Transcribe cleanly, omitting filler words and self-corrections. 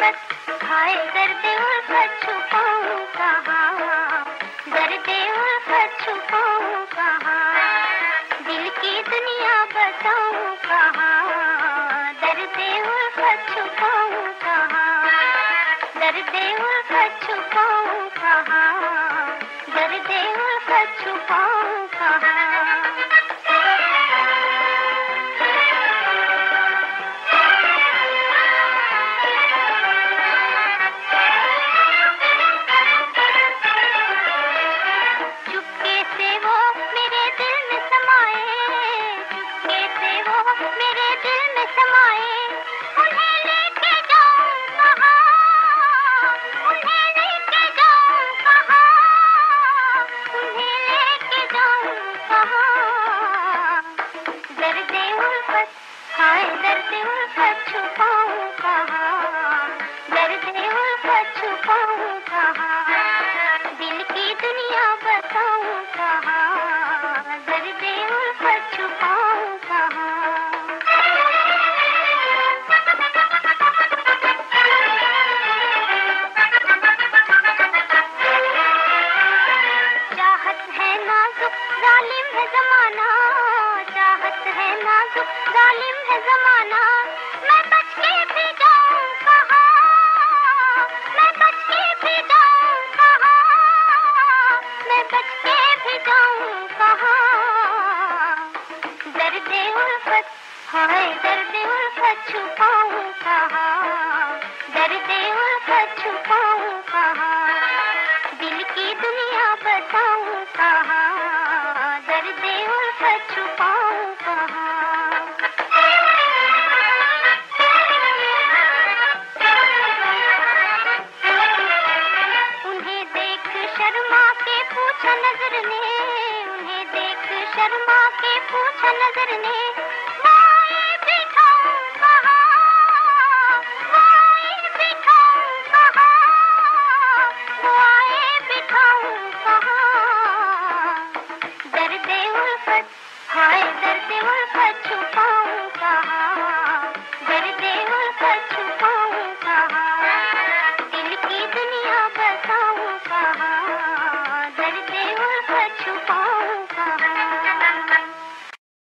उल्फत, हाय दर्द उल्फत छुपाऊं कहाँ, दर्द उल्फत छुपाऊं कहाँ, दिल की दुनिया बताऊं कहाँ, दर्द उल्फत छुपाऊं कहाँ, दर्द उल्फत छुपाऊं कहाँ, दर्द उल्फत छुपाऊं कहाँ। चुपके से वो मेरे दिल में समाए, चुपके से वो मेरे दिल में समाए, उन्हें लेके जाऊं कहाँ, उन्हें लेके जाऊं कहाँ, उन्हें लेके जाऊं कहाँ, दर्द उल्फत, हाय दर्द उल्फत छुपाऊं कहाँ, दर्द उल्फत छुपाऊं कहाँ, दिल की दुनिया बताऊं कहाँ, दर्द उल्फत छुपाऊं कहाँ। चाहत है नाजुक जालिम है जमाना, चाहत है नाजुक जालिम है जमाना, मैं बच के भी जाऊं कहाँ, मैं बच के भी जाऊं कहाँ, मैं बच के भी जाऊं कहाँ, दर्द उल्फत, हाय दर्द उल्फत छुपाऊं कहाँ, दर्द उल्फत छुपाऊं कहाँ, दिल की दुनिया बताऊं कहाँ, दर्द उल्फत छुपाऊं कहाँ। उन्हें देख शर्मा के पूछा नजर ने, उन्हें देख शर्मा के पूछा नजर ने, वो आए बिठाऊं कहाँ, वो आए बिठाऊं कहाँ, वो आए बिठाऊं कहाँ, दर्द उल्फत, हाय दर्द उल्फत